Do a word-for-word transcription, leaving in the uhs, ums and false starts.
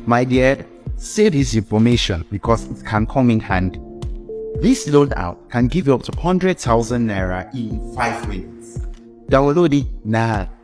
My dear, save this information because it can come in handy. This loadout can give you up to one hundred thousand naira in five minutes. Download it now.